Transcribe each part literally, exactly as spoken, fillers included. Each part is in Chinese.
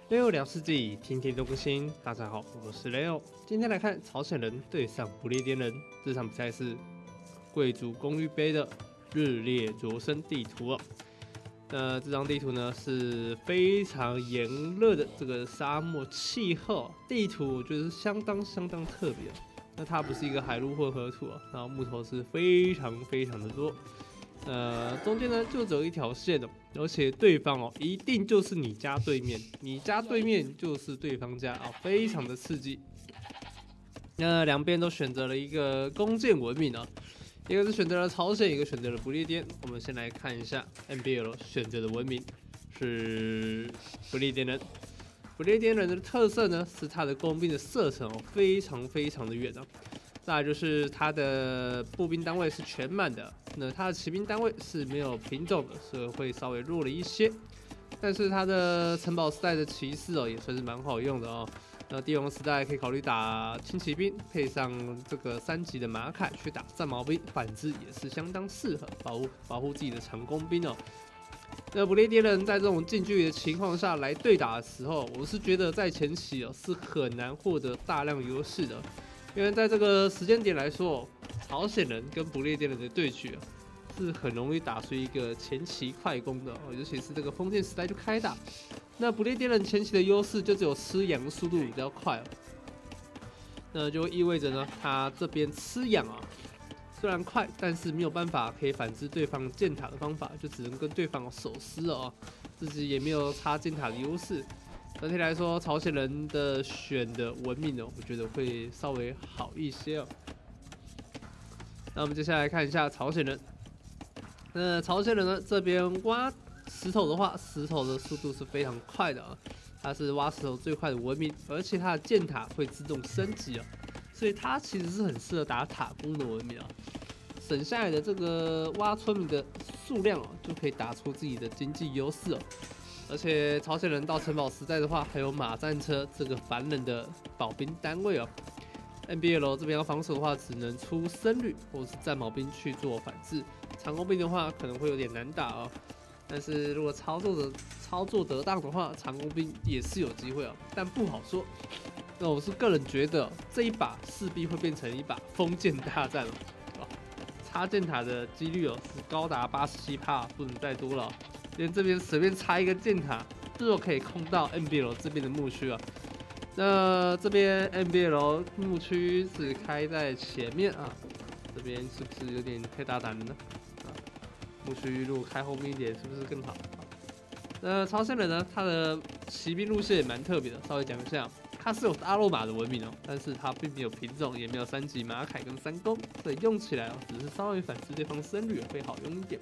六两世纪，天天都更新。大家好，我是 Leo。今天来看朝鲜人对上不列颠人，这场比赛是贵族公寓杯的日烈灼身地图哦。那这张地图呢是非常炎热的这个沙漠气候地图，我觉得是相当相当特别。那它不是一个海陆混合图哦，然后木头是非常非常的多。呃，中间呢就只有一条线的，而且对方哦一定就是你家对面，你家对面就是对方家啊、哦，非常的刺激。那两边都选择了一个弓箭文明啊，一个是选择了朝鲜，一个选择了不列颠。我们先来看一下 N B L 选择的文明是不列颠人。不列颠人的特色呢是他的工兵的射程哦非常非常的远啊。再来就是它的步兵单位是全满的，那它的骑兵单位是没有品种的，所以会稍微弱了一些。但是它的城堡时代的骑士哦也算是蛮好用的哦。那帝王时代可以考虑打轻骑兵，配上这个三级的马凯去打战矛兵，反制也是相当适合保护保护自己的长弓兵哦。那不列颠人在这种近距离的情况下来对打的时候，我是觉得在前期哦是很难获得大量优势的。因为在这个时间点来说，朝鲜人跟不列颠人的对决、啊、是很容易打出一个前期快攻的、哦，尤其是这个封建时代就开打。那不列颠人前期的优势就只有吃羊速度比较快、哦，那就意味着呢，他这边吃羊啊，虽然快，但是没有办法可以反制对方建塔的方法，就只能跟对方守尸哦，自己也没有插建塔的优势。整体来说，朝鲜人的选的文明呢，我觉得会稍微好一些哦。那我们接下来看一下朝鲜人。那朝鲜人呢，这边挖石头的话，石头的速度是非常快的啊，它是挖石头最快的文明，而且它的建塔会自动升级啊，所以它其实是很适合打塔攻的文明啊。省下来的这个挖村民的数量哦，就可以打出自己的经济优势哦。而且朝鲜人到城堡时代的话，还有马战车这个烦人的保兵单位哦。N B L 这边要防守的话，只能出僧侣或是战矛兵去做反制，长弓兵的话可能会有点难打哦。但是如果操作的操作得当的话，长弓兵也是有机会哦，但不好说。那我是个人觉得这一把势必会变成一把封建大战哦，插建塔的几率哦是高达八十七趴，不能再多了、哦。连这边随便插一个箭塔，就可以控到 N B L 这边的牧区啊。那这边 N B L 牧区是开在前面啊，这边是不是有点太大胆了呢？啊，牧区如果开后面一点，是不是更好？那朝鲜人呢，他的骑兵路线也蛮特别的，稍微讲一下，它是有大肉马的文明哦，但是它并没有品种，也没有三级马凯跟三弓，所以用起来哦，只是稍微反制对方僧侣会好用一点。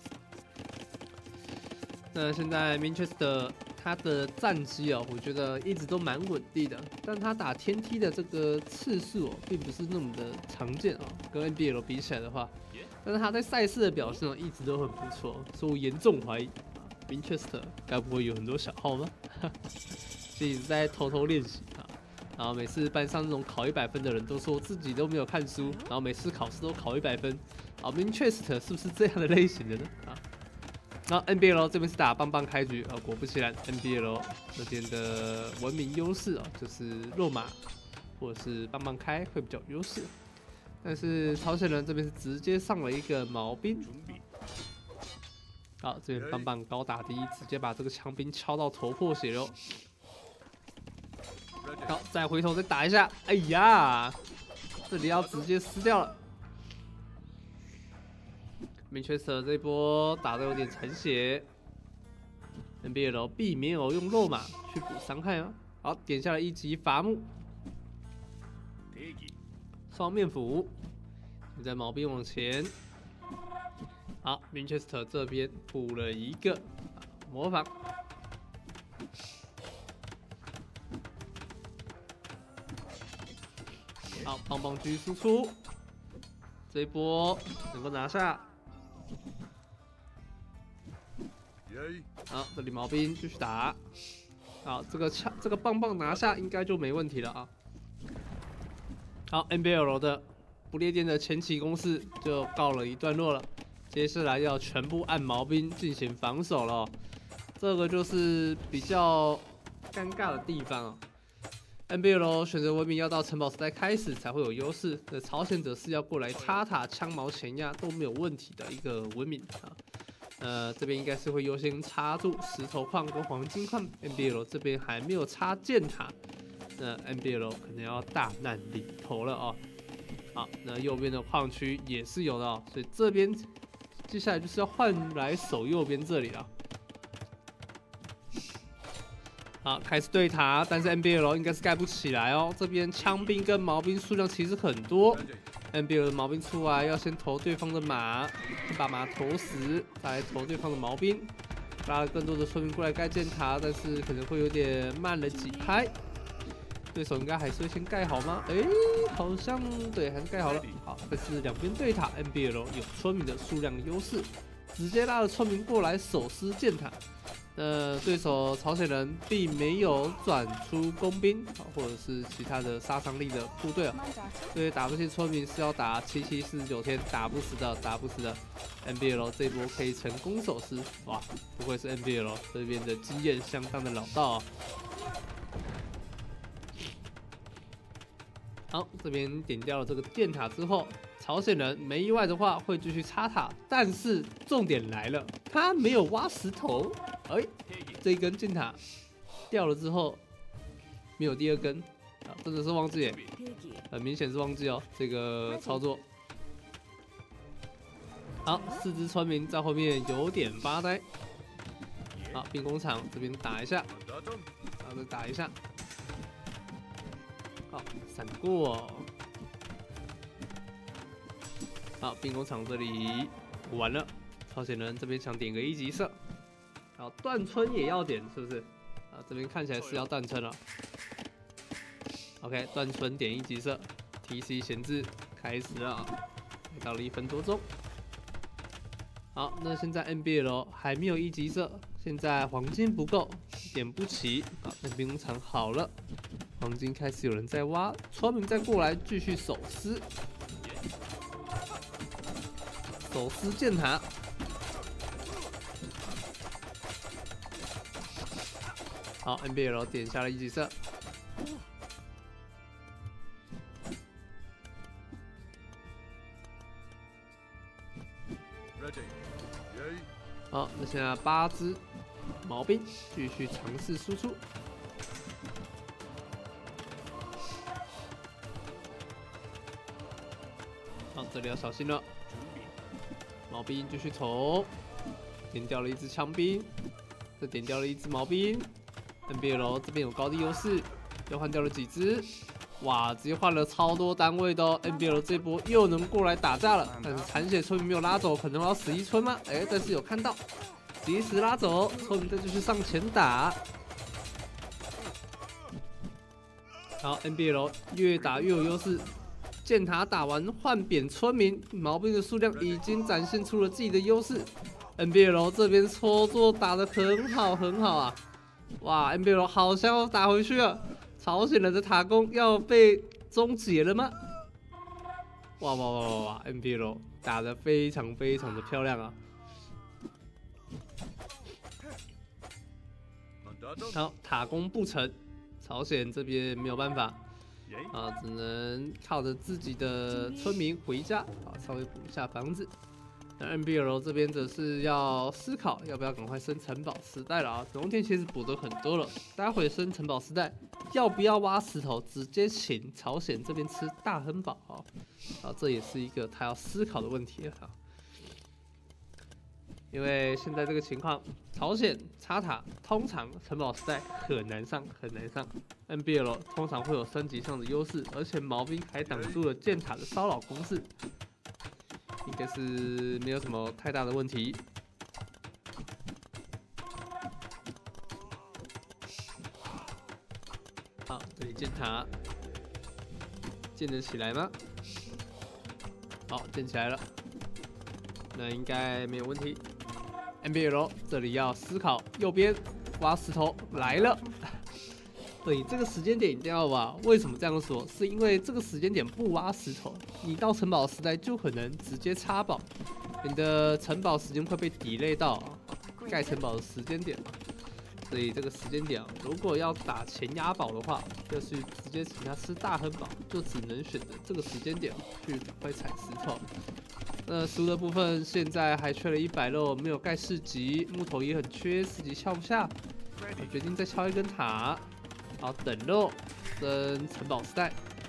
那现在 Manchester 他的战绩哦，我觉得一直都蛮稳定的，但他打天梯的这个次数哦，并不是那么的常见哦，跟 N B L 比起来的话，但是他在赛事的表现哦，一直都很不错，所以我严重怀疑 Manchester 该不会有很多小号吗？所以一直在偷偷练习啊，然后每次班上那种考一百分的人都说自己都没有看书，然后每次考试都考一百分，啊 Manchester 是不是这样的类型的呢？啊？然后 N B L 这边是打棒棒开局啊，果不其然 ，N B L 这边的文明优势啊，就是肉马或者是棒棒开会比较有优势。但是朝鲜人这边是直接上了一个毛兵，好，这边棒棒高打第一，直接把这个强兵敲到头破血流。好，再回头再打一下，哎呀，这里要直接撕掉了。Manchester 这一波打得有点残血 ，N B L 避免有用肉马去补伤害啊。好，点下了一级伐木，双面斧，现在毛兵往前。好 ，Manchester 这边补了一个模仿。好，棒棒狙输出，这一波能够拿下。好，这里毛兵继续打。好，这个枪，这个棒棒拿下应该就没问题了啊。好 ，N B L 的不列颠的前期攻势就告了一段落了，接下来要全部按毛兵进行防守了、哦。这个就是比较尴尬的地方哦。N B L 选择文明要到城堡时代开始才会有优势，那朝鲜则是要过来插塔、枪矛前压都没有问题的一个文明啊。呃，这边应该是会优先插入石头矿跟黄金矿 ，N B L 这边还没有插箭塔，那 N B L 可能要大难临头了哦。好，那右边的矿区也是有的哦，所以这边接下来就是要换来守右边这里了。好，开始对塔，但是 N B L 应该是盖不起来哦。这边枪兵跟毛兵数量其实很多 ，N B L 的毛兵出来要先投对方的马，先把马投死，再来投对方的毛兵，拉了更多的村民过来盖箭塔，但是可能会有点慢了几拍。对手应该还是会先盖好吗？哎，好像对，还是盖好了。好，这是两边对塔 ，N B L 有村民的数量优势，直接拉了村民过来手撕箭塔。那对手朝鲜人并没有转出工兵，或者是其他的杀伤力的部队啊，所以打这些村民是要打七七四十九天，打不死的，打不死的。N B L 这波可以成功手撕，哇，不愧是 N B L 这边的经验相当的老道啊。好，这边点掉了这个电塔之后，朝鲜人没意外的话会继续插塔，但是重点来了，他没有挖石头。哎，这一根箭塔掉了之后，没有第二根啊，真的是忘记耶，很明显是忘记哦，这个操作。好，四只村民在后面有点发呆。好，兵工厂这边打一下，然后再打一下。好，闪过、哦。好，兵工厂这里完了，朝鲜人这边想点个一级射。好，断村也要点，是不是？啊，这边看起来是要断村了。OK， 断村点一级射 ，T C 闲置开始了，来到了一分多钟。好，那现在 N B L 还没有一级射，现在黄金不够，点不齐。啊，那兵工厂好了，黄金开始有人在挖，村民再过来继续手撕，手撕箭塔。好 ，N B L 点下了一级射。好，那现在八只毛兵继续尝试输出。好，这里要小心了。毛兵继续投，点掉了一只枪兵，再点掉了一只毛兵。N B L 这边有高地优势，又换掉了几只，哇，直接换了超多单位的哦。N B L 这波又能过来打架了，但是残血村民没有拉走，可能要死一村吗？哎，但是有看到，及时拉走，村民再继续上前打。好 ，N B L 越打越有优势，箭塔打完换扁村民，毛兵的数量已经展现出了自己的优势。N B L 这边操作打得很好很好啊！哇 ，N B L 好像要打回去了，朝鲜人的塔攻要被终结了吗？哇哇哇哇哇 ！N B L 打得非常非常的漂亮啊！好，塔攻不成，朝鲜这边没有办法啊，只能靠着自己的村民回家啊，稍微补一下房子。那 N B L 这边则是要思考要不要赶快升城堡时代了啊！农田其实补得很多了，待会升城堡时代要不要挖石头，直接请朝鲜这边吃大亨堡啊！啊，这也是一个他要思考的问题啊！因为现在这个情况，朝鲜插塔通常城堡时代很难上，很难上。N B L 通常会有升级上的优势，而且毛兵还挡住了箭塔的骚扰攻势。应该是没有什么太大的问题。好，这里建塔，建得起来吗？好，建起来了，那应该没有问题。N B L 这里要思考，右边挖石头来了。对，这个时间点一定要挖。为什么这样说？是因为这个时间点不挖石头，你到城堡时代就可能直接插宝，你的城堡时间会被 delay 到盖城堡的时间点。 所以这个时间点啊，如果要打前押宝的话，就是直接请他吃大亨堡，就只能选择这个时间点去赶快踩石头。那输的部分现在还缺了一百肉，没有盖四级，木头也很缺，四级敲不下。我决定再敲一根塔，好等肉跟城堡时代。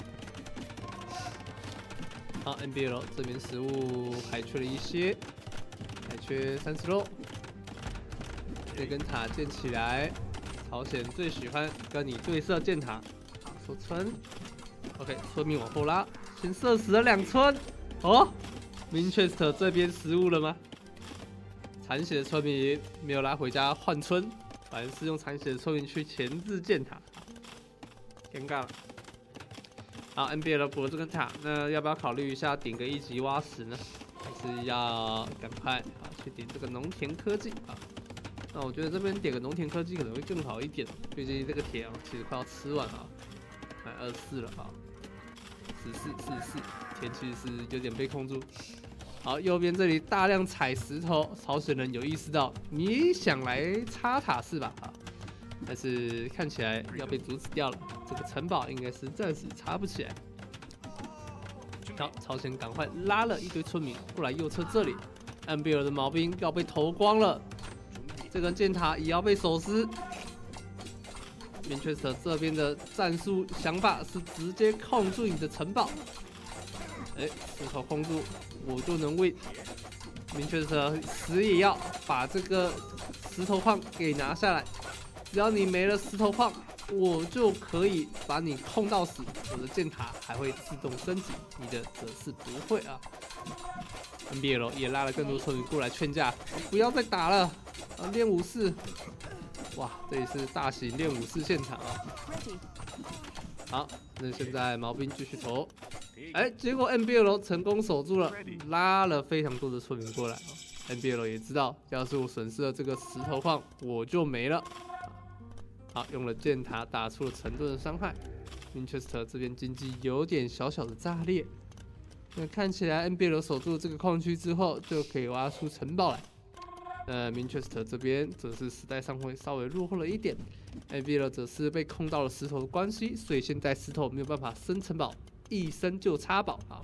好 ，N B L 这边食物还缺了一些，还缺三十肉。这根塔建起来，朝鲜最喜欢跟你对射建塔。好，收村。OK， 村民往后拉，先射死了两村。哦 ，Winchester 这边失误了吗？残血的村民没有拉回家换村，反而是用残血的村民去前置建塔，尴尬了。好 ，N B L 补了这根塔，那要不要考虑一下点个一级挖石呢？还是要赶快啊去点这个农田科技啊？那我觉得这边点个农田科技可能会更好一点，毕竟这个铁啊其实快要吃完了，买二十四了啊，十四、四十四，田其实是有点被控住。好，右边这里大量踩石头，朝鲜人有意识到你想来插塔是吧？啊，但是看起来要被阻止掉了。这个城堡应该是暂时插不起来。好，朝鲜赶快拉了一堆村民过来右侧这里 ，N B L 的毛兵要被投光了。这根箭塔也要被手撕。Winchester 这边的战术想法是直接控住你的城堡，哎，石头控住，我就能win。Winchester 死也要把这个石头矿给拿下来，只要你没了石头矿，我就可以把你控到死，我的箭塔还会自动升级，你的则是不会啊。N B L 也拉了更多村民过来劝架，不要再打了。啊，练武士，哇，这里是大型练武士现场啊！好，那现在毛兵继续投，哎，结果 N B L 成功守住了，拉了非常多的村民过来啊。N B L 也知道，要是我损失了这个石头矿，我就没了。好，用了箭塔打出了沉重的伤害。Winchester 这边经济有点小小的炸裂，那看起来 N B L 守住这个矿区之后，就可以挖出城堡来。呃 ，Winchester 这边则是时代上会稍微落后了一点 ，N B L 则是被控到了石头的关系，所以现在石头没有办法升城堡，一升就插宝啊。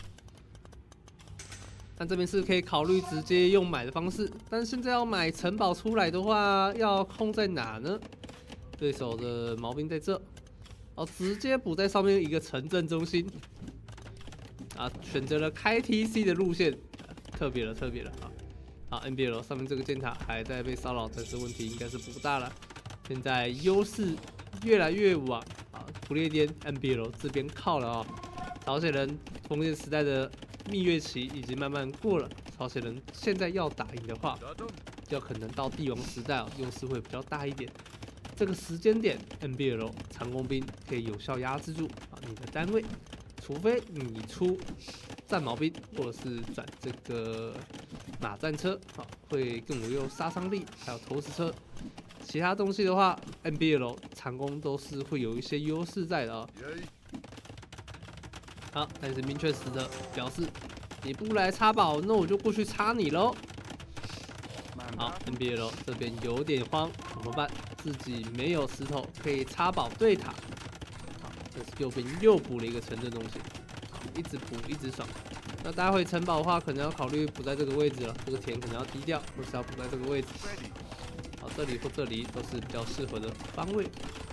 那这边是可以考虑直接用买的方式，但现在要买城堡出来的话，要控在哪呢？对手的毛兵在这，哦，直接补在上面一个城镇中心，啊，选择了开 T C 的路线，特别了，特别了啊。好 ，N B L 上面这个箭塔还在被骚扰，但是问题应该是不大了。现在优势越来越往啊不列颠 N B L 这边靠了啊、哦。朝鲜人封建时代的蜜月期已经慢慢过了，朝鲜人现在要打赢的话，就可能到帝王时代哦，优势会比较大一点。这个时间点 ，N B L 长弓兵可以有效压制住啊你的单位，除非你出战矛兵或者是转这个马战车，好，会更有杀伤力，还有投石车。其他东西的话 ，N B L 长弓都是会有一些优势在的啊、哦。好，但是明确死的表示，你不来插宝，那我就过去插你喽。好 ，N B L 这边有点慌，怎么办？自己没有石头可以插宝对塔。好，这是右边又补了一个城镇中心，好，一直补一直爽。那待会城堡的话，可能要考虑补在这个位置了，这个田可能要低调，或是要补在这个位置。好，这里或这里都是比较适合的方位。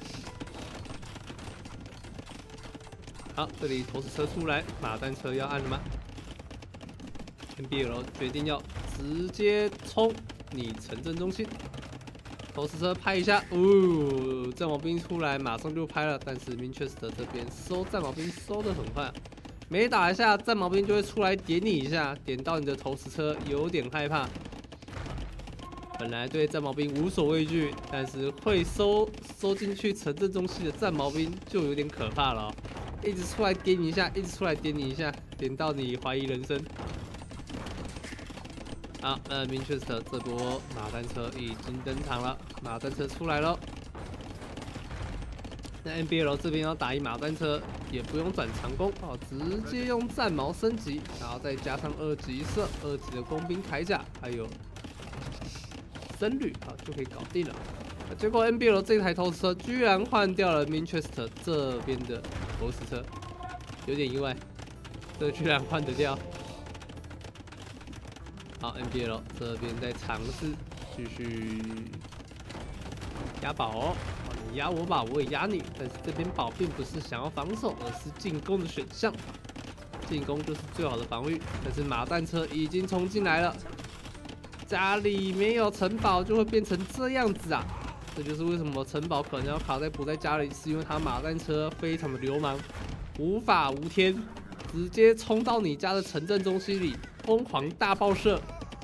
好，这里投石车出来，马战车要按了吗 ？N B L 决定要直接冲你城镇中心，投石车拍一下，哦，战矛兵出来马上就拍了，但是 Winchester 这边收战矛兵收的很快。每打一下，战矛兵就会出来点你一下，点到你的投石车，有点害怕。本来对战矛兵无所畏惧，但是会收收进去城镇中心的战矛兵就有点可怕了、哦，一直出来点你一下，一直出来点你一下，点到你怀疑人生。好，那 Winchester 这波马战车已经登场了，马战车出来了。那 N B L 这边要打一马战车，也不用转长弓哦，直接用战矛升级，然后再加上二级射、二级的工兵铠甲，还有僧侣啊，就可以搞定了。 结果 N B L 这台投石车居然换掉了 Manchester 这边的投石车，有点意外，这居然换得掉。好 ，N B L 这边在尝试继续压宝哦，你压我宝，我也压你，但是这边宝并不是想要防守，而是进攻的选项。进攻就是最好的防御，但是马战车已经冲进来了，家里没有城堡就会变成这样子啊！这就是为什么城堡可能要卡在不在家里，是因为他马战车非常的流氓，无法无天，直接冲到你家的城镇中心里，疯狂大爆射。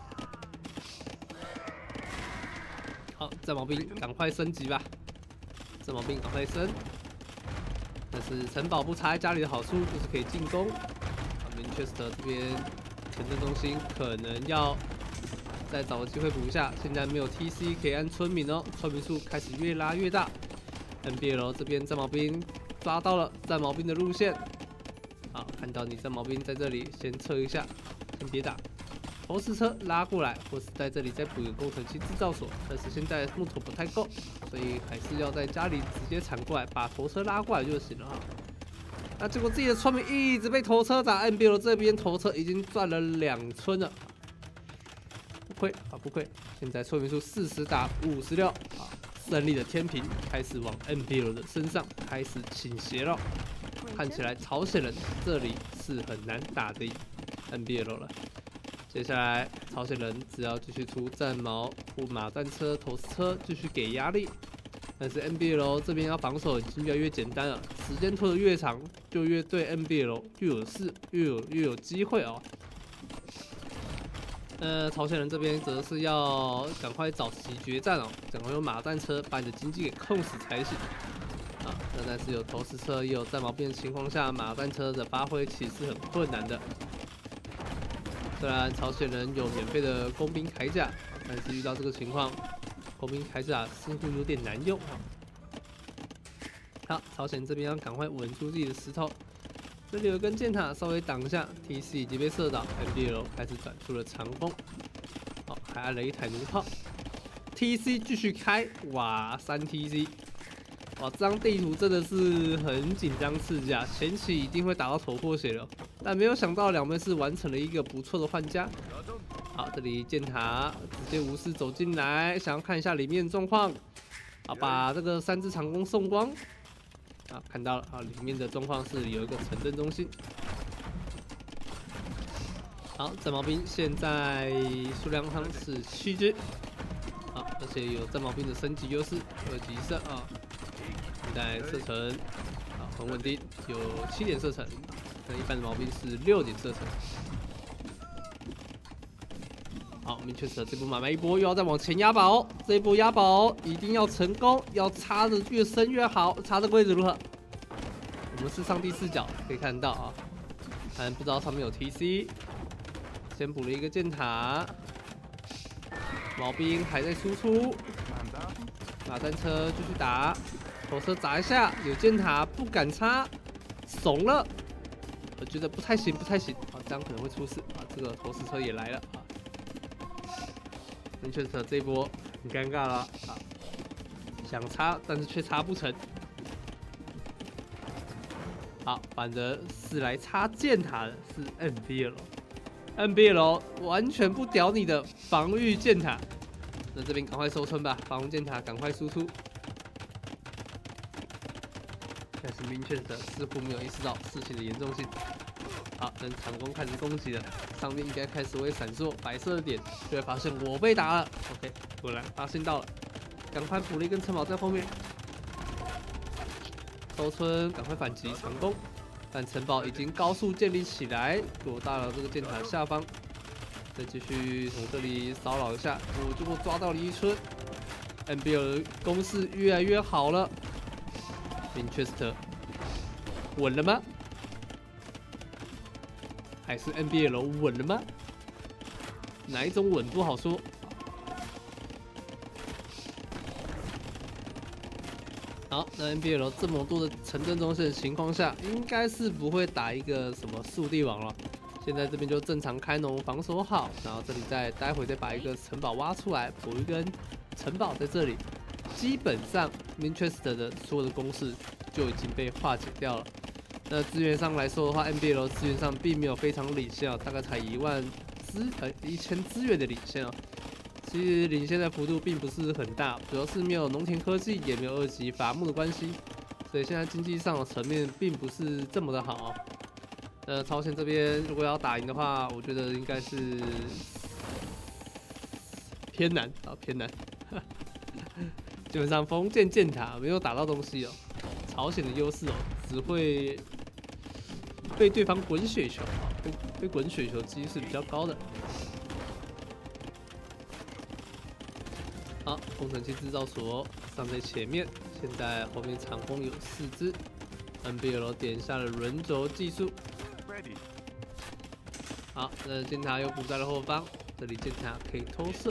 好，战矛兵赶快升级吧！战矛兵赶快升。但是城堡不插在家里的好处就是可以进攻。Manchester 这边城镇中心可能要再找个机会补一下，现在没有 T C 可以按村民哦，村民数开始越拉越大。N B L 这边战矛兵抓到了战矛兵的路线，好，看到你战矛兵在这里，先撤一下，先别打。投石车拉过来，或是在这里再补一个工程器制造所，但是现在木头不太够，所以还是要在家里直接铲过来，把头车拉过来就行了哈。那结果自己的村民一直被头车打 ，N B L 这边头车已经赚了两村了，不亏啊不亏。现在村民数四十打五十六，啊，胜利的天平开始往 N B L 的身上开始倾斜了。看起来朝鲜人这里是很难打的 N B L 了。接下来朝鲜人只要继续出战矛或马战车、投石车，继续给压力。但是 N B L 这边要防守已经越来越简单了，时间拖得越长，就越对 N B L 越有势，越有越有机会哦。呃，朝鲜人这边则是要赶快找齐决战哦，赶快用马战车把你的经济给控死才行。啊，那但是有投石车也有战矛兵的情况下，马战车的发挥其实是很困难的。虽然朝鲜人有免费的工兵铠甲，但是遇到这个情况，工兵铠甲似乎有点难用。好，朝鲜这边要赶快稳住自己的石头。这里有根箭塔稍微挡一下 ，T C 已经被射倒 ，N B L 开始转出了长弓。好，还按了一台弩炮 ，T C 继续开，哇，三 T C。哇，这张地图真的是很紧张刺激啊！前期一定会打到头破血流，但没有想到两边是完成了一个不错的换家。好，这里箭塔直接无视走进来，想要看一下里面的状况。好，把这个三支长弓送光。啊，看到了啊，里面的状况是有一个城镇中心。好，战矛兵现在数量上是七只。好，而且有战矛兵的升级优势，二级射啊。现在射程好很稳定，有七点射程，那一般的矛兵是六点射程。好，明确实这波买卖一波，又要再往前压宝，这一波压宝一定要成功，要插的越深越好，插的位置如何？我们是上帝视角可以看到啊，但不知道上面有 T C， 先补了一个箭塔，矛兵还在输出，马战车继续打。投车砸一下，有箭塔不敢插，怂了，我觉得不太行，不太行，啊，这样可能会出事啊！这个投石车也来了啊，明确车这一波很尴尬了啊，想插但是却插不成。好，反正是来插箭塔的是 N B L，N B L 完全不屌你的防御箭塔，那这边赶快收村吧，防御箭塔赶快输出。但是明确的似乎没有意识到事情的严重性。好，等长弓开始攻击了，上面应该开始会闪烁白色的点，就会发现我被打了。OK， 果然发现到了，赶快补了一根城堡在后面。收村，赶快反击长弓，但城堡已经高速建立起来，躲到了这个箭塔下方。再继续从这里骚扰一下，我结果抓到了一村。N B L 的攻势越来越好了。Manchester 稳了吗？还是 N B L 稳了吗？哪一种稳不好说。好，那 N B L 这么多的城镇中心的情况下，应该是不会打一个什么速地王了。现在这边就正常开农防守好，然后这里再待会再把一个城堡挖出来，补一根城堡在这里。 基本上 Manchester 的所有的攻势就已经被化解掉了。那资源上来说的话 ，N B L 资源上并没有非常领先啊，大概才一万资呃一千资源的领先啊。其实领先的幅度并不是很大，主要是没有农田科技，也没有二级伐木的关系，所以现在经济上的层面并不是这么的好。呃，朝鲜这边如果要打赢的话，我觉得应该是偏难啊，偏难。基本上封建箭塔没有打到东西哦，朝鲜的优势哦，只会被对方滚雪球啊，被被滚雪球几率是比较高的。好，工程器制造所上在前面，现在后面长弓有四只 ，N B L 点下了轮轴技术。好，那箭塔又补在了后方，这里箭塔可以偷射。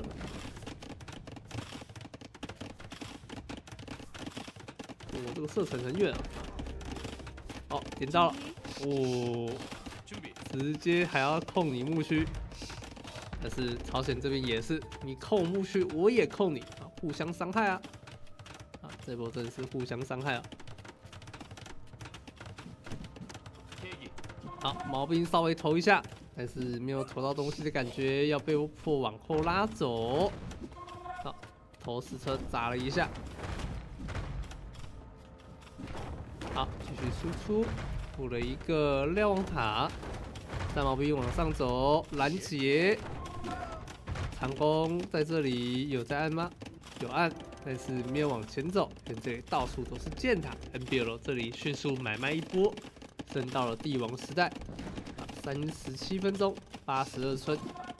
哦，这个射程很远啊。哦，点到了，哦，直接还要控你牧区。但是朝鲜这边也是，你控牧区，我也控你啊，互相伤害啊！啊，这波真的是互相伤害啊！好，毛兵稍微投一下，但是没有投到东西的感觉，要被迫往后拉走。好，投石车砸了一下。好，继续输出，补了一个瞭望塔，战毛兵往上走，拦截。长弓在这里有在按吗？有按，但是没有往前走，因为这里到处都是箭塔。N B L 这里迅速买卖一波，升到了帝王时代。三十七分钟，八十二村，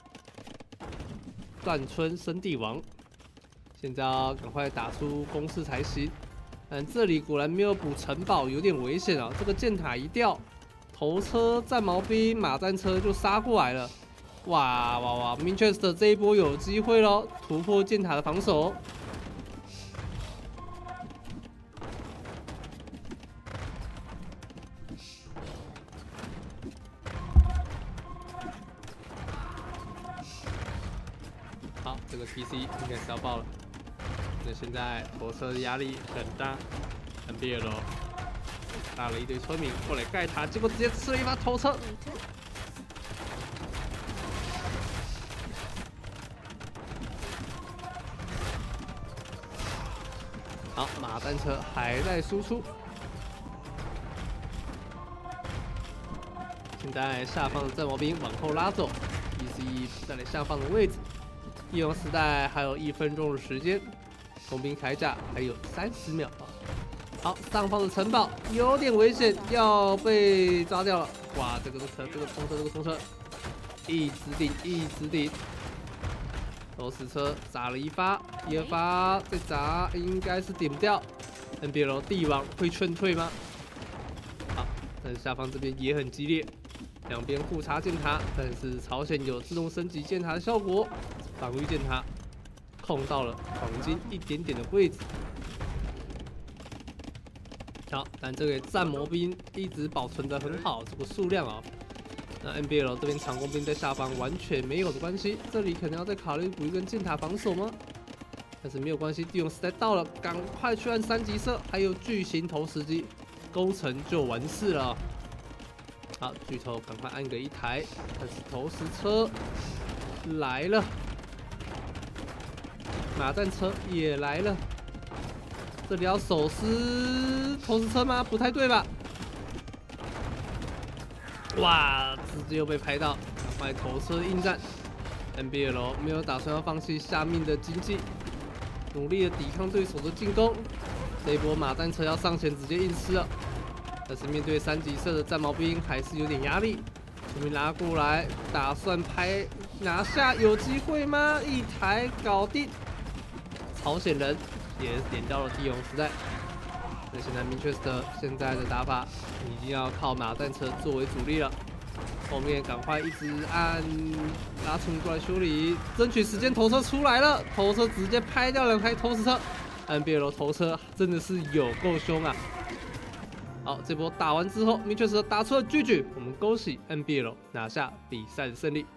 断村升帝王。现在要赶快打出攻势才行。但这里果然没有补城堡，有点危险啊！这个箭塔一掉，头车、战矛兵、马战车就杀过来了。哇哇哇 ！Manchester 这一波有机会咯，突破箭塔的防守。好，这个 P C 应该是要爆了。那现在火车的压力很大 ，N B L 打了一堆村民过来盖塔，结果直接吃了一发头车。好，马单车还在输出。现在下方的战矛兵往后拉走 ，E C 在了下方的位置。帝王时代还有一分钟的时间，工兵铠甲还有三十秒啊。好，上方的城堡有点危险，要被抓掉了。哇，这个车，这个冲车，这个冲车，一直顶，一直顶。投石车砸了一发，第二发再砸，应该是顶不掉。N B L 帝王会劝退吗？好，但是下方这边也很激烈，两边互插箭塔，但是朝鲜有自动升级箭塔的效果，防御箭塔控到了黄金一点点的位置。好，但这个战魔兵一直保存的很好，这个数量啊。那 N B L 这边长弓兵在下方完全没有的关系，这里可能要再考虑补一根箭塔防守吗？但是没有关系，帝王时代到了，赶快去按三级射，还有巨型投石机，工程就完事了。好，巨头赶快按个一台，但是投石车来了，马战车也来了，这里要手撕投石车吗？不太对吧？哇，直接又被拍到，赶快投车应战。N B L 没有打算要放弃下面的经济，努力的抵抗对手的进攻。这一波马战车要上前直接硬吃了，但是面对三级射的战矛兵还是有点压力。全部拉过来，打算拍拿下，有机会吗？一台搞定。朝鲜人也点到了帝王时代。那现在 Manchester 现在的打法已经要靠马战车作为主力了，后面赶快一直按拉村过来修理，争取时间。头车出来了，头车直接拍掉两台投石车 ，N B L 头车真的是有够凶啊！好，这波打完之后 ，Manchester 打出了巨举，我们恭喜 N B L 拿下比赛的胜利。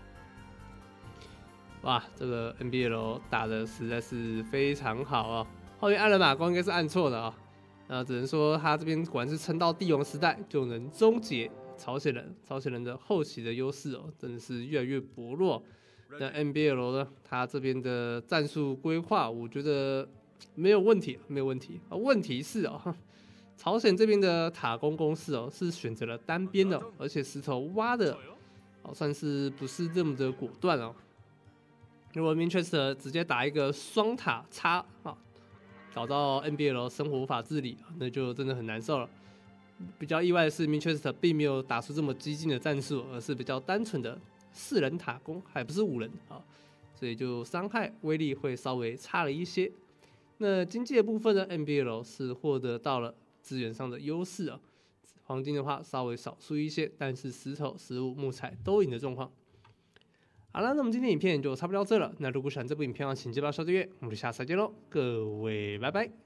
哇，这个 N B L 打的实在是非常好啊！ 后面按了马弓应该是按错的啊、哦，那只能说他这边果然是撑到帝王时代就能终结朝鲜人，朝鲜人的后期的优势哦，真的是越来越薄弱。那 N B L 呢，他这边的战术规划，我觉得没有问题，没有问题啊。问题是哦，朝鲜这边的塔攻攻势哦，是选择了单边的，而且石头挖的哦，算是不是这么的果断哦。如果 Manchester 直接打一个双塔插啊，搞到 N B L 生活无法自理，那就真的很难受了。比较意外的是 Manchester 并没有打出这么激进的战术，而是比较单纯的四人塔攻，还不是五人啊，所以就伤害威力会稍微差了一些。那经济的部分呢 ，N B L 是获得到了资源上的优势啊，黄金的话稍微少输一些，但是石头、食物、木材都赢的状况。好了，那我们今天影片就差不多到这了。那如果喜欢这部影片的话，请记得要订阅，我们就下次再见喽，各位拜拜。